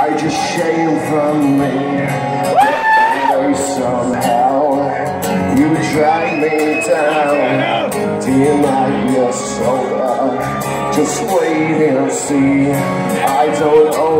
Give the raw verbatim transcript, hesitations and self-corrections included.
hide your shame from me. Somehow you drag me down, deny your soul. Just wait and see. I don't own